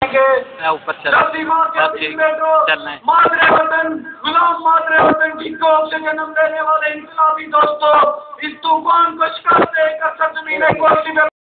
ऊपर जल्दी मातरे वतन गुलाम मातरे वतन जिनको से जन्म देने वाले इनकलाबी दोस्तों इस तूफान को शिकस्त देकर सरजमीन कोटली में